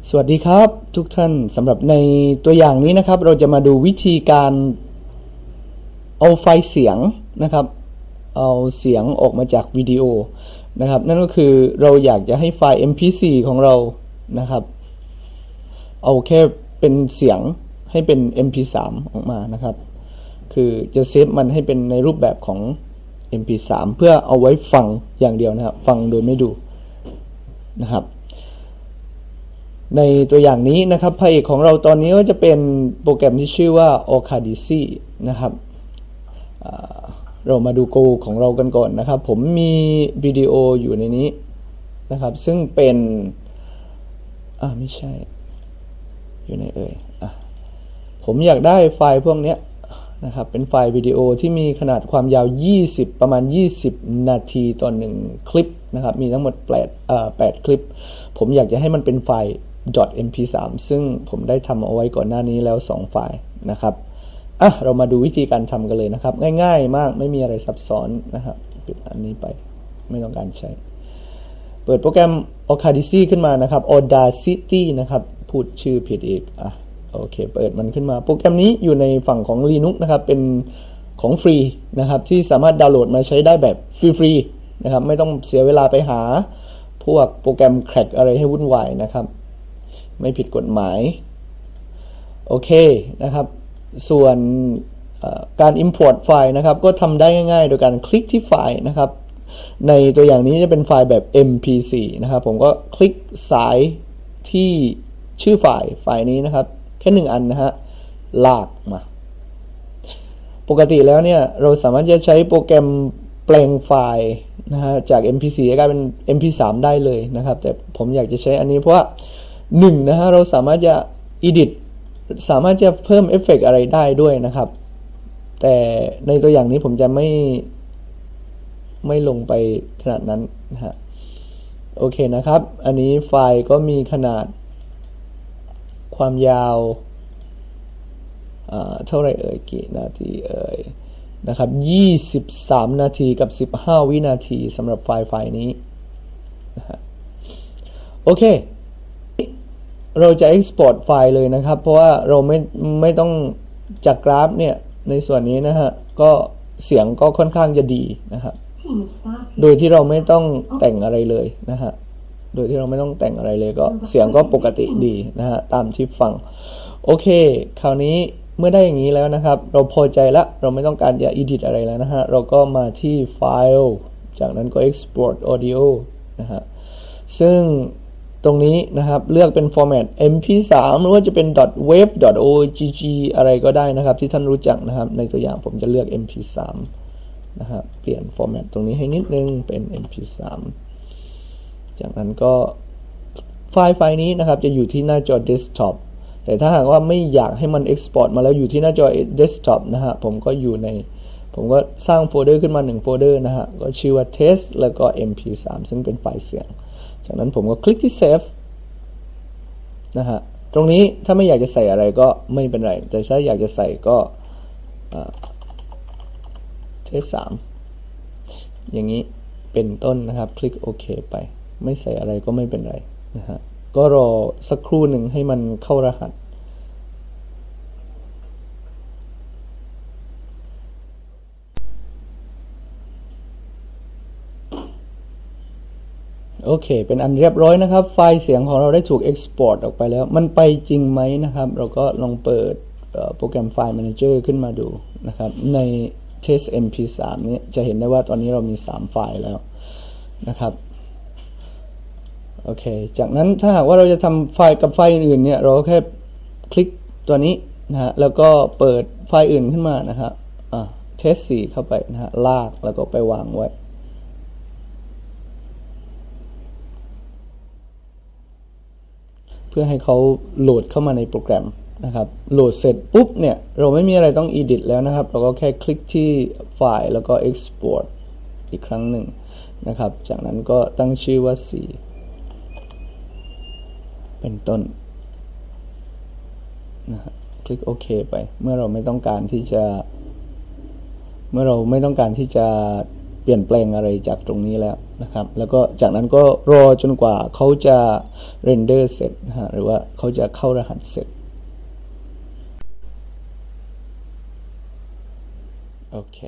สวัสดีครับทุกท่านสำหรับในตัวอย่างนี้นะครับเราจะมาดูวิธีการเอาไฟล์เสียงนะครับเอาเสียงออกมาจากวิดีโอนะครับนั่นก็คือเราอยากจะให้ไฟล์ mp4 ของเรานะครับเอาแค่เป็นเสียงให้เป็น mp3 ออกมานะครับคือจะเซฟมันให้เป็นในรูปแบบของ mp3 เพื่อเอาไว้ฟังอย่างเดียวนะครับฟังโดยไม่ดูนะครับในตัวอย่างนี้นะครับพระเอกของเราตอนนี้ก็จะเป็นโปรแกรมที่ชื่อว่า Audacity นะครับเรามาดูโกของเรากันก่อนนะครับผมมีวิดีโออยู่ในนี้นะครับซึ่งเป็นไม่ใช่อยู่ในผมอยากได้ไฟล์พวกนี้นะครับเป็นไฟล์วิดีโอที่มีขนาดความยาวประมาณ20นาทีต่อ1คลิปนะครับมีทั้งหมด8คลิปผมอยากจะให้มันเป็นไฟล์ .mp3 ซึ่งผมได้ทำเอาไว้ก่อนหน้านี้แล้ว2ไฟล์นะครับเรามาดูวิธีการทำกันเลยนะครับง่ายๆมากไม่มีอะไรซับซ้อนนะครับปิดอันนี้ไปไม่ต้องการใช้เปิดโปรแกรม Audacity ขึ้นมานะครับ Audacity นะครับพูดชื่อผิดอีกโอเคเปิดมันขึ้นมาโปรแกรมนี้อยู่ในฝั่งของ Linux นะครับเป็นของฟรีนะครับที่สามารถดาวน์โหลดมาใช้ได้แบบฟรีๆนะครับไม่ต้องเสียเวลาไปหาพวกโปรแกรมแคร็กอะไรให้วุ่นวายนะครับไม่ผิดกฎหมายโอเคนะครับส่วนการ import ไฟล์นะครับก็ทำได้ง่ายๆโดยการคลิกที่ไฟล์นะครับในตัวอย่างนี้จะเป็นไฟล์แบบ mp4 นะครับผมก็คลิกสายที่ชื่อไฟล์นี้นะครับแค่1อันนะฮะลากมาปกติแล้วเนี่ยเราสามารถจะใช้โปรแกรมแปลงไฟล์นะฮะจาก mp4 กลายเป็น mp3 ได้เลยนะครับแต่ผมอยากจะใช้อันนี้เพราะว่า1นะฮะเราสามารถจะ edit สามารถจะเพิ่มเอฟเฟกต์อะไรได้ด้วยนะครับแต่ในตัวอย่างนี้ผมจะไม่ลงไปขนาดนั้นนะฮะโอเคนะครับอันนี้ไฟล์ก็มีขนาดความยาวเท่าไรกี่นาทีนะครับ23นาทีกับ15วินาทีสำหรับไฟล์นี้นะฮะโอเคเราจะ export ไฟล์เลยนะครับเพราะว่าเราไม่ต้องจากกราฟเนี่ยในส่วนนี้นะฮะก็เสียงก็ค่อนข้างจะดีนะครับโดยที่เราไม่ต้องแต่งอะไรเลยนะฮะโดยที่เราไม่ต้องแต่งอะไรเลยก็เสียงก็ปกติดีนะฮะตามที่ฟังโอเคคราวนี้เมื่อได้อย่างนี้แล้วนะครับเราพอใจละเราไม่ต้องการจะ edit อะไรแล้วนะฮะเราก็มาที่ไฟล์จากนั้นก็ export audio นะฮะซึ่งตรงนี้นะครับเลือกเป็น format mp3 หรือว่าจะเป็น .wave .ogg อะไรก็ได้นะครับที่ท่านรู้จักนะครับในตัวอย่างผมจะเลือก mp3 นะครับเปลี่ยน format ตรงนี้ให้นิดนึงเป็น mp3 จากนั้นก็ไฟล์นี้นะครับจะอยู่ที่หน้าจอ desktop แต่ถ้าหากว่าไม่อยากให้มัน export มาแล้วอยู่ที่หน้าจอ desktop นะฮะผมก็สร้างโฟลเดอร์ขึ้นมา1โฟลเดอร์นะฮะก็ชื่อว่า test แล้วก็ mp3 ซึ่งเป็นไฟล์เสียงจากนั้นผมก็คลิกที่ save นะฮะตรงนี้ถ้าไม่อยากจะใส่อะไรก็ไม่เป็นไรแต่ถ้าอยากจะใส่ก็test 3อย่างนี้เป็นต้นนะครับคลิกโอเคไปไม่ใส่อะไรก็ไม่เป็นไรนะฮะก็รอสักครู่หนึ่งให้มันเข้ารหัสโอเคเป็นอันเรียบร้อยนะครับไฟล์เสียงของเราได้ถูก export ออกไปแล้วมันไปจริงไหมนะครับเราก็ลองเปิดโปรแกรมไฟล์ Manager ขึ้นมาดูนะครับใน test mp3 นี้จะเห็นได้ว่าตอนนี้เรามี3ไฟล์แล้วนะครับโอเคจากนั้นถ้าหากว่าเราจะทำไฟล์กับไฟล์อื่นเนี่ยเราก็แค่คลิกตัวนี้นะฮะแล้วก็เปิดไฟล์อื่นขึ้นมานะครับtest 4เข้าไปนะฮะลากแล้วก็ไปวางไว้เพื่อให้เขาโหลดเข้ามาในโปรแกรมนะครับโหลดเสร็จปุ๊บเนี่ยเราไม่มีอะไรต้อง edit แล้วนะครับเราก็แค่คลิกที่ไฟล์แล้วก็ export อีกครั้งหนึ่งนะครับจากนั้นก็ตั้งชื่อว่า4เป็นต้นนะฮะคลิกโอเคไปเมื่อเราไม่ต้องการที่จะปลี่ยนแปลงอะไรจากตรงนี้แล้วนะครับแล้วก็จากนั้นก็รอจนกว่าเขาจะเรนเดอร์เสร็จนะฮะหรือว่าเขาจะเข้ารหัสเสร็จโอเค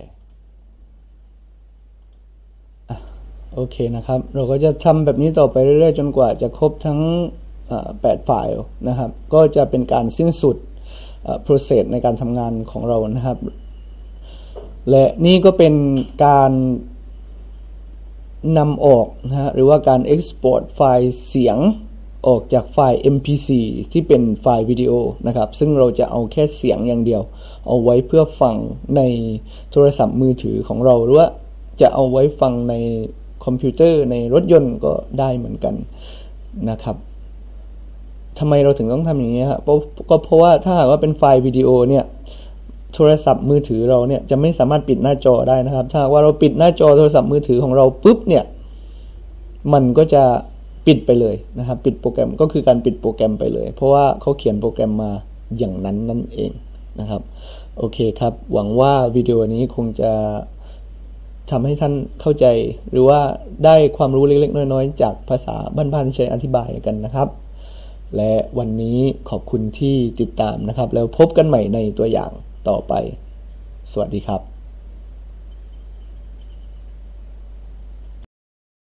โอเคนะครับเราก็จะทำแบบนี้ต่อไปเรื่อยๆจนกว่าจะครบทั้ง8 ไฟล์นะครับก็จะเป็นการสิ้นสุดprocess ในการทำงานของเรานะครับและนี่ก็เป็นการนำออกนะฮะหรือว่าการ export ไฟล์เสียงออกจากไฟล์ MP4 ที่เป็นไฟล์วิดีโอนะครับซึ่งเราจะเอาแค่เสียงอย่างเดียวเอาไว้เพื่อฟังในโทรศัพท์มือถือของเราหรือว่าจะเอาไว้ฟังในคอมพิวเตอร์ในรถยนต์ก็ได้เหมือนกันนะครับทำไมเราถึงต้องทำอย่างนี้ครับก็เพราะว่าถ้าหากว่าเป็นไฟล์วิดีโอเนี่ยโทรศัพท์มือถือเราเนี่ยจะไม่สามารถปิดหน้าจอได้นะครับถ้าว่าเราปิดหน้าจอโทรศัพท์มือถือของเราปุ๊บเนี่ยมันก็จะปิดไปเลยนะครับปิดโปรแกรมก็คือการปิดโปรแกรมไปเลยเพราะว่าเขาเขียนโปรแกรมมาอย่างนั้นนั่นเองนะครับโอเคครับหวังว่าวิดีโอนี้คงจะทำให้ท่านเข้าใจหรือว่าได้ความรู้เล็กๆน้อยๆจากภาษาบ้านๆที่ใช้อธิบายกันนะครับและวันนี้ขอบคุณที่ติดตามนะครับแล้วพบกันใหม่ในตัวอย่างต่อไปสวัสดีครับ